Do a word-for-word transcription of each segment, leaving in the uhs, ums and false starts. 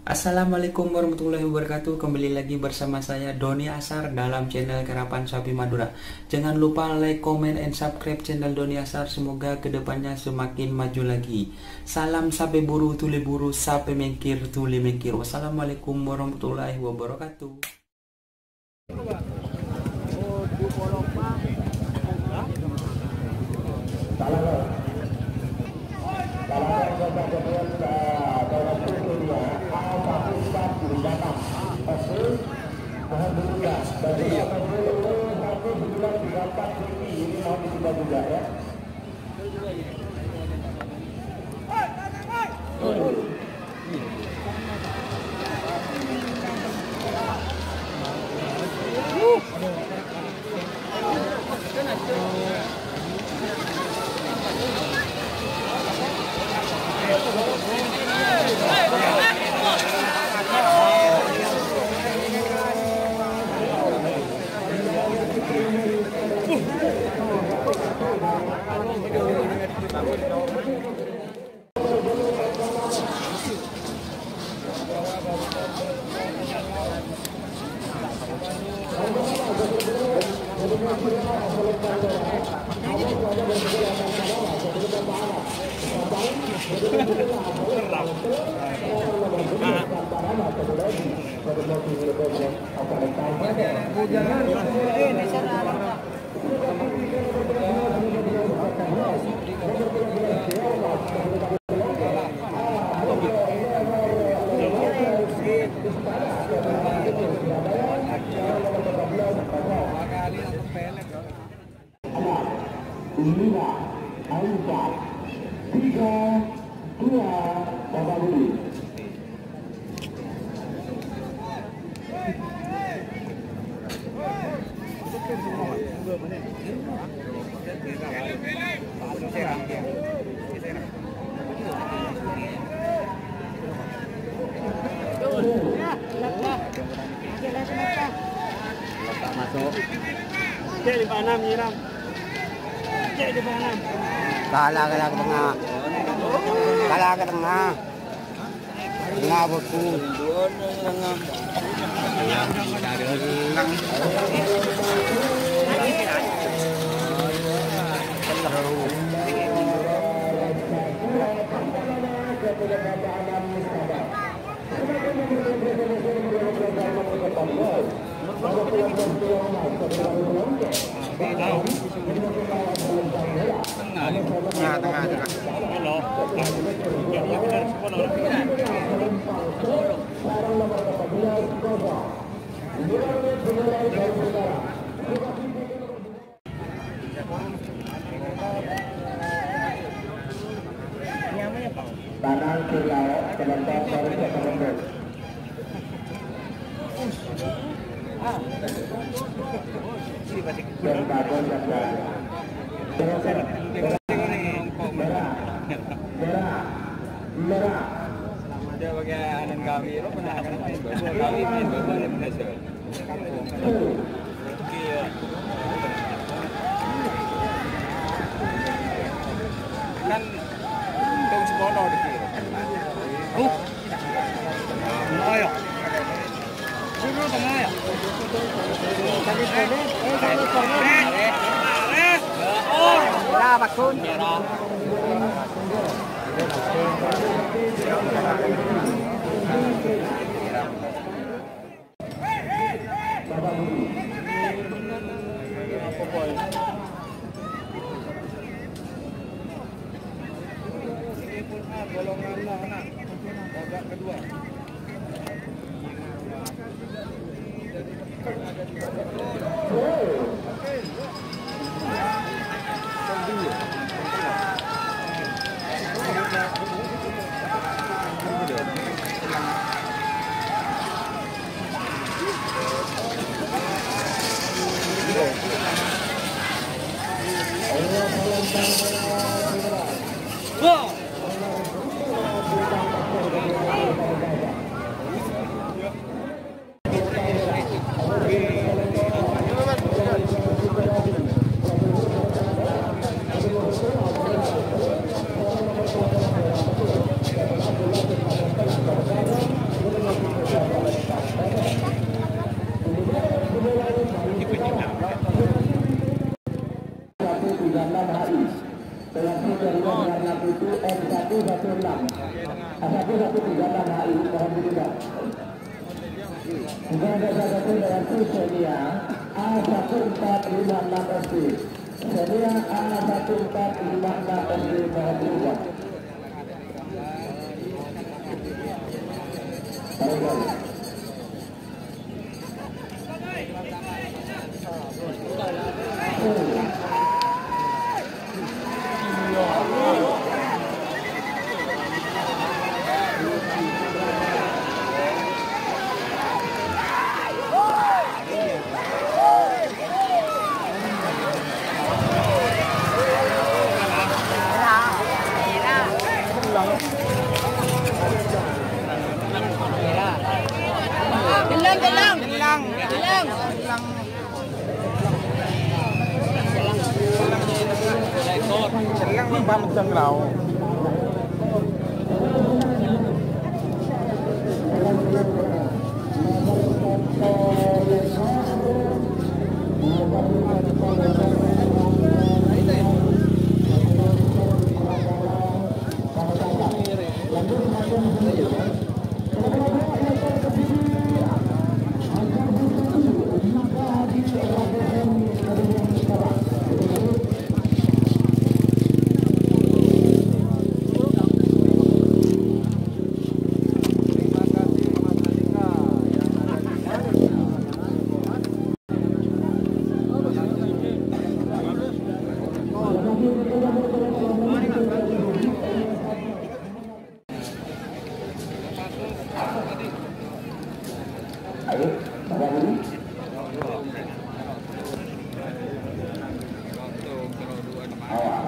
Assalamualaikum warahmatullahi wabarakatuh. Kembali lagi bersama saya Doni Asar dalam channel Karapan Sapi Madura. Jangan lupa like, comment, and subscribe channel Doni Asar. Semoga kedepannya semakin maju lagi. Salam sapi buru tuli buru, sapi mengkir tuli mengkir. Wassalamualaikum warahmatullahi wabarakatuh. lima, empat, tiga, dua, Bapak Budi. Masuk. Cek di mana nyiram? Cek di mana? Kalah kalah ke tengah. Kalah ke tengah. Tengah botku. Tengah, tengah, tengah. Tangan kiri sebentar baru kita kembali. Dan bagus dan bagus. Merah, merah, merah. Dia pakai anan kami, lo pernah kan main bola, kami main bola di Indonesia. Kan untung sekolah di kiri. Oh, ayo. Dulu tengah ya. Tadi tadi, eh tadi tadi. Oh, Lah bakun. golongan mana? Babak kedua. Wow. tiga tanah ini mohon dibuka. Jaga satu dengan sedia A satu empat lima enam S D. Sedia A satu empat lima enam S D mohon dibuka. Gelang, gelang, gelang, gelang. Gelang lembah macam rau. Ayo, Bapak Guru. Awal.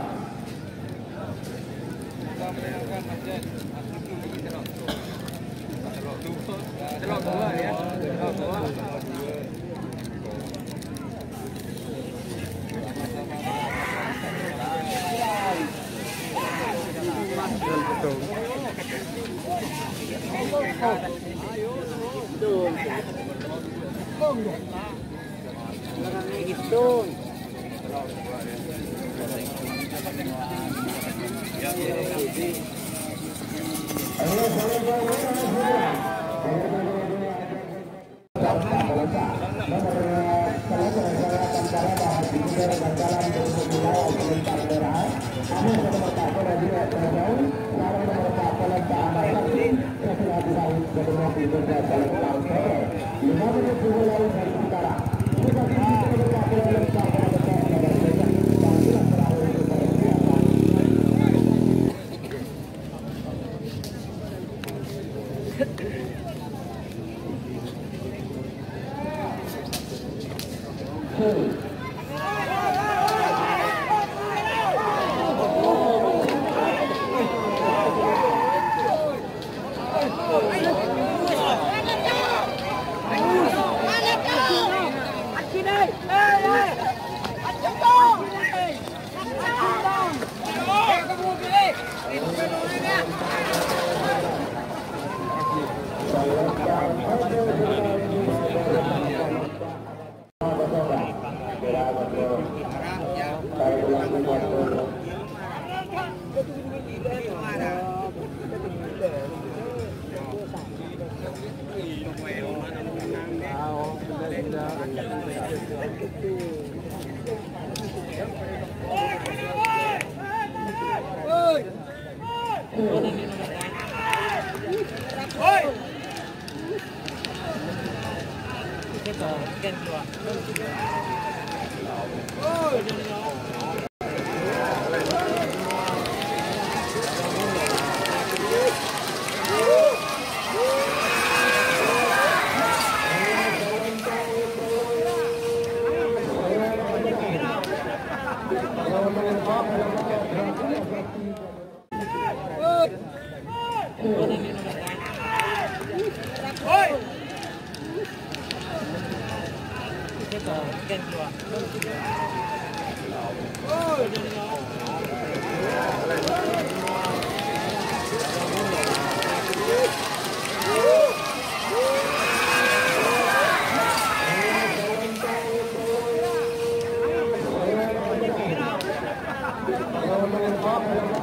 Kalau menurut